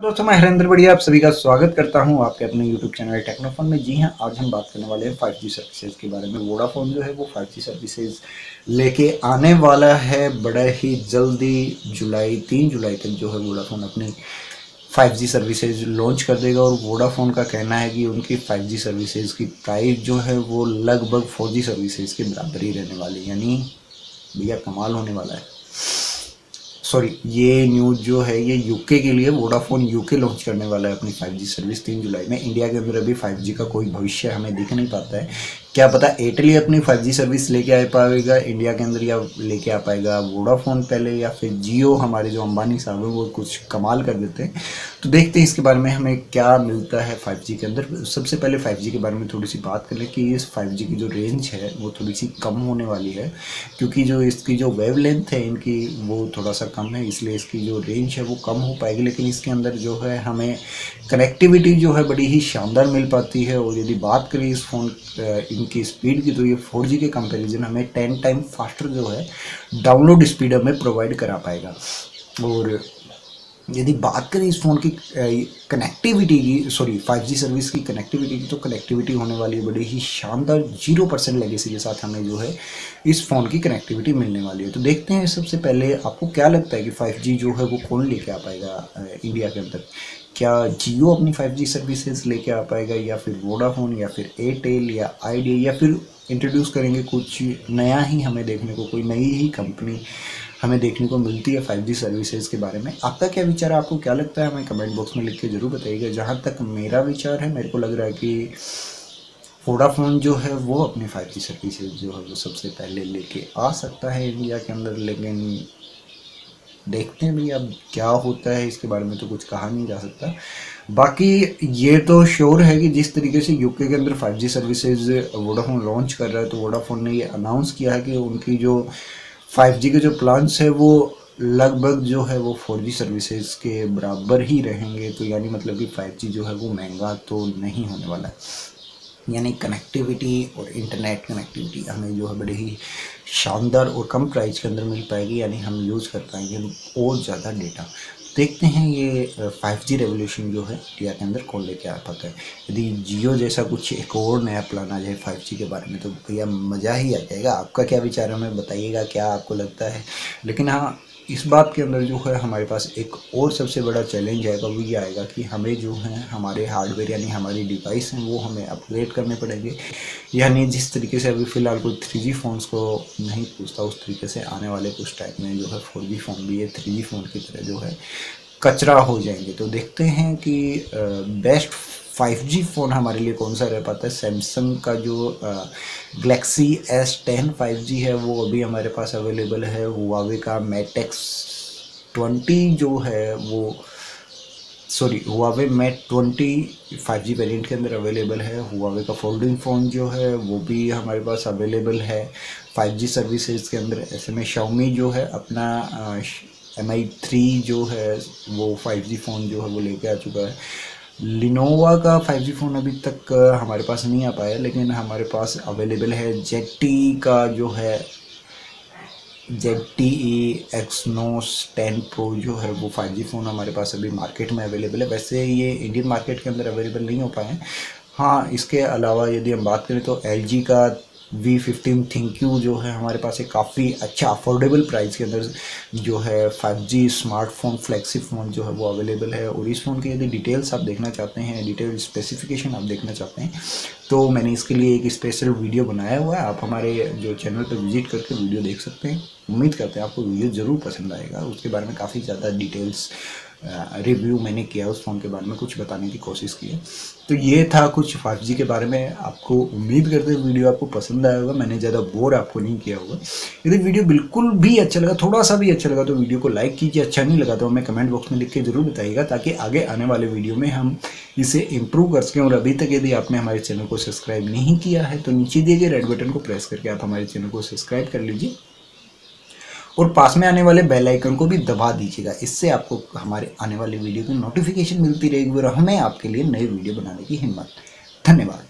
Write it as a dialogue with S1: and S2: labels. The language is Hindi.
S1: दोस्तों मैं हरेंद्र बढ़िया आप सभी का स्वागत करता हूं आपके अपने YouTube चैनल टेक्नोफोन में। जी हां, आज हम बात करने वाले हैं 5G सर्विसेज के बारे में। वोडाफोन जो है वो 5G सर्विसेज लेके आने वाला है बड़ा ही जल्दी। 3 जुलाई तक जो है वोडाफोन अपनी 5G सर्विसेज लॉन्च कर देगा और वोडाफोन का कहना है कि उनकी 5G सर्विसेज की प्राइस जो है वो लगभग 4G सर्विसेज के बराबर ही रहने वाली, यानी भैया कमाल होने वाला है। सॉरी, ये न्यूज़ जो है ये यूके के लिए, वोडाफोन यूके लॉन्च करने वाला है अपनी 5G सर्विस 3 जुलाई में। इंडिया के अंदर अभी 5G का कोई भविष्य हमें दिख नहीं पाता है। क्या पता एयरटेल ही अपनी 5G सर्विस लेके आ पाएगा इंडिया के अंदर, या लेके आ पाएगा वोडाफोन पहले, या फिर जियो, हमारे जो अंबानी साहब हैं वो कुछ कमाल कर देते हैं। तो देखते हैं इसके बारे में हमें क्या मिलता है 5G के अंदर। सबसे पहले 5G के बारे में थोड़ी सी बात कर लें कि इस 5G की जो रेंज है वो थोड़ी सी कम होने वाली है, क्योंकि जो इसकी जो वेव लेंथ है इनकी वो थोड़ा सा कम है, इसलिए इसकी जो रेंज है वो कम हो पाएगी। लेकिन इसके अंदर जो है हमें कनेक्टिविटी जो है बड़ी ही शानदार मिल पाती है। और यदि बात करें इस फ़ोन इनकी स्पीड की, तो ये 4G के कंपैरिजन हमें 10 टाइम फास्टर जो है डाउनलोड स्पीड हमें प्रोवाइड करा पाएगा। और यदि बात करें इस फ़ोन की कनेक्टिविटी की, सॉरी 5G सर्विस की कनेक्टिविटी की, तो कनेक्टिविटी होने वाली है बड़ी ही शानदार 0% लेगेसी के साथ हमें जो है इस फ़ोन की कनेक्टिविटी मिलने वाली है। तो देखते हैं सबसे पहले आपको क्या लगता है कि 5G जो है वो कौन लेके आ पाएगा इंडिया के अंदर। क्या जियो अपनी 5G सर्विसेज लेके आ पाएगा, या फिर वोडाफोन, या फिर एयरटेल, या आइडिया, या फिर इंट्रोड्यूस करेंगे कुछ नया ही हमें देखने को, कोई नई ही कंपनी हमें देखने को मिलती है 5G सर्विसेज के बारे में। आपका क्या विचार है, आपको क्या लगता है, हमें कमेंट बॉक्स में लिख के ज़रूर बताइएगा। जहाँ तक मेरा विचार है, मेरे को लग रहा है कि वोडाफोन जो है वो अपनी 5G सर्विसेज जो है वो सबसे पहले लेके आ सकता है इंडिया के अंदर। लेकिन देखते हैं भैया अब क्या होता है, इसके बारे में तो कुछ कहा नहीं जा सकता। बाकी ये तो श्योर है कि जिस तरीके से यूके के अंदर 5G सर्विसेज वोडाफोन लॉन्च कर रहा है, तो वोडाफोन ने ये अनाउंस किया है कि उनकी जो 5G के जो प्लान्स है वो लगभग जो है वो 4G सर्विसेज के बराबर ही रहेंगे। तो यानी मतलब कि 5G जो है वो महंगा तो नहीं होने वाला है, यानी कनेक्टिविटी और इंटरनेट कनेक्टिविटी हमें जो है बड़े ही शानदार और कम प्राइस के अंदर मिल पाएगी, यानी हम यूज़ कर पाएंगे और ज़्यादा डेटा। देखते हैं ये 5G रेवोल्यूशन जो है इंडिया के अंदर कौन लेके आ पाता है। यदि जियो जैसा कुछ एक और नया प्लान आ जाए 5G के बारे में, तो भैया मज़ा ही आ जाएगा। आपका क्या विचार है, हमें बताइएगा क्या आपको लगता है। लेकिन हाँ, इस बात के अंदर जो है हमारे पास एक और सबसे बड़ा चैलेंज आएगा, वो ये आएगा कि हमें जो है हमारे हार्डवेयर यानी हमारी डिवाइस हैं वो हमें अपग्रेड करने पड़ेंगे। यानी जिस तरीके से अभी फ़िलहाल कोई 3G फ़ोन्स को नहीं पूछता, उस तरीके से आने वाले कुछ टाइम में जो है 4G फ़ोन भी ये 3G फ़ोन की तरह जो है कचरा हो जाएंगे। तो देखते हैं कि बेस्ट 5G फ़ोन हमारे लिए कौन सा रह पाता है। सैमसंग का जो गैलेक्सी S10 5G है वो अभी हमारे पास अवेलेबल है। हुआवे का Mate X20 जो है वो, sorry Huawei Mate 20 5G variant के अंदर अवेलेबल है। हुआवे का फोल्डिंग फ़ोन जो है वो भी हमारे पास अवेलेबल है 5G सर्विसेज के अंदर। ऐसे में Xiaomi जो है अपना Mi 3 जो है वो 5G फ़ोन जो है वो लेके आ चुका है। लिनोवा का 5G फ़ोन अभी तक हमारे पास नहीं आ पाया, लेकिन हमारे पास अवेलेबल है ZTE का जो है ZTE Exynos 10 Pro जो है वो 5G फ़ोन हमारे पास अभी मार्केट में अवेलेबल है। वैसे ये इंडियन मार्केट के अंदर अवेलेबल नहीं हो पाए हैं। हाँ, इसके अलावा यदि हम बात करें तो LG का V15 ThinQ जो है हमारे पास एक काफ़ी अच्छा अफोर्डेबल प्राइस के अंदर जो है 5G स्मार्टफोन फ्लैगशिप फ़ोन जो है वो अवेलेबल है। और इस फ़ोन की यदि डिटेल्स आप देखना चाहते हैं, डिटेल स्पेसिफिकेशन आप देखना चाहते हैं, तो मैंने इसके लिए एक स्पेशल वीडियो बनाया हुआ है। आप हमारे जो चैनल पर विजिट करके वीडियो देख सकते हैं। उम्मीद करते हैं आपको वीडियो ज़रूर पसंद आएगा। उसके बारे में काफ़ी ज़्यादा डिटेल्स रिव्यू मैंने किया, उस फ़ोन के बारे में कुछ बताने की कोशिश की है। तो ये था कुछ 5G के बारे में। आपको उम्मीद करते हैं वीडियो आपको पसंद आया होगा, मैंने ज़्यादा बोर आपको नहीं किया होगा। यदि वीडियो बिल्कुल भी अच्छा लगा, थोड़ा सा भी अच्छा लगा, तो वीडियो को लाइक कीजिए। अच्छा नहीं लगा तो हमें कमेंट बॉक्स में लिख के ज़रूर बताइएगा, ताकि आगे आने वाले वीडियो में हम इसे इम्प्रूव कर सकें। और अभी तक यदि आपने हमारे चैनल को सब्सक्राइब नहीं किया है तो नीचे दिए गए रेड बटन को प्रेस करके आप हमारे चैनल को सब्सक्राइब कर लीजिए और पास में आने वाले बेल आइकन को भी दबा दीजिएगा। इससे आपको हमारे आने वाली वीडियो की नोटिफिकेशन मिलती रहेगी और हमें आपके लिए नई वीडियो बनाने की हिम्मत। धन्यवाद।